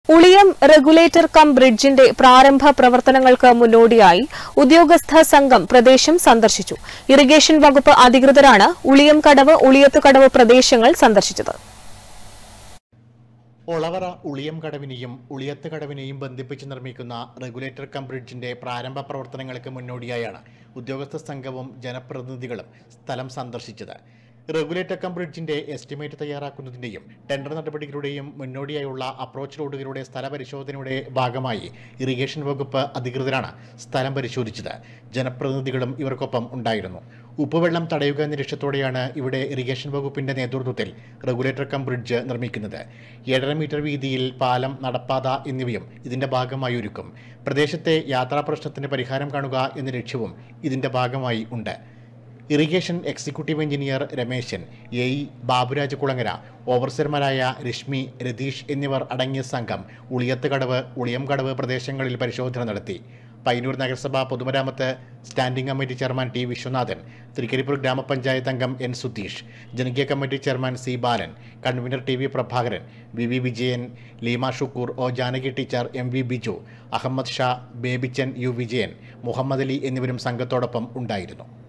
ഉളിയം regulator cum ബ്രിഡ്ജിന്റെ പ്രാരംഭ പ്രവർത്തനങ്ങൾക്ക് മുന്നോടിയായി ഉദ്യോഗസ്ഥ സംഘം പ്രദേശം സന്ദർശിച്ചു. ഇറിഗേഷൻ വകുപ്പ് അധികൃതരാണ് ഉളിയം കടവ്, ഉളിയത്തുകടവ് പ്രദേശങ്ങൾ സന്ദർശിച്ചത്. ഒളവറ ഉളിയം കടവിനെയും ഉളിയത്ത് കടവിനെയും ബന്ധിപ്പിച്ച് നിർമ്മിക്കുന്ന റെഗുലേറ്റർ കം ബ്രിഡ്ജിന്റെ പ്രാരംഭ പ്രവർത്തനങ്ങൾക്ക് മുന്നോടിയായാണ് ഉദ്യോഗസ്ഥ സംഘവും ജനപ്രതിനിധികളും സ്ഥലം സന്ദർശിച്ചത്. റെഗുലേറ്റർ കം ബ്രിഡ്ജിന്റെ എസ്റ്റിമേറ്റ് തയ്യാറാക്കുന്നതിന്റെയും ടെൻഡർ നടപടികളുടെയും മുന്നോടിയായുള്ള അപ്രോച്ച് റോഡുകളുടെ സ്ഥലപരിശോധനയുടെ ഭാഗമായി ഇറിഗേഷൻ വകുപ്പ് അധികൃതരാണ് സ്ഥലം പരിശോധിച്ചത്. ജനപ്രതിനിധികളും ഇവർക്കൊപ്പം ഉണ്ടായിരുന്നു. ഉപ്പുവെള്ളം തടയുക എന്ന ലക്ഷ്യത്തോടെയാണ് ഇവിടെ ഇറിഗേഷൻ വകുപ്പിന്റെ നേതൃത്വത്തിൽ റെഗുലേറ്റർ കം ബ്രിഡ്ജ് നിർമ്മിക്കുന്നത്. 7.5 മീറ്റർ വീതിയിൽ പാലം, നടപ്പാത എന്നിവയും ഇതിന്റെ ഭാഗമായി ഒരുക്കും. പ്രദേശത്തെ യാത്രാ പ്രശ്നത്തിന് പരിഹാരം കാണുക എന്ന ലക്ഷ്യവും ഇതിന്റെ ഭാഗമായി ഉണ്ട്. Irrigation executive engineer Rameshan, AE Baburaj Kulangara, ഓവർസിയർമാരായ രശ്മി, രതീഷ് എന്നിവർ അടങ്ങിയ സംഘം ഉളിയത്ത് കടവ്, ഉളിയം കടവ് പ്രദേശങ്ങളിൽ പരിശോധന നടത്തി. പയ്യന്നൂർ നഗരസഭ പൊതുമരാമത്ത് standing committee chairman T Viswanathan, Trikaripur ഗ്രാമപഞ്ചായത്ത് അംഗം എൻ സുധീഷ്, ജനകീയ committee chairman C Balan, convener T V Prabhakaran, V Vijayan, Leema Shukkur, O Janaki teacher, M V Biju, Ahammed Shah, Babychan, U Vijayan, Muhammed Ali എന്നിവരും സംഘത്തോടൊപ്പം ഉണ്ടായിരുന്നു.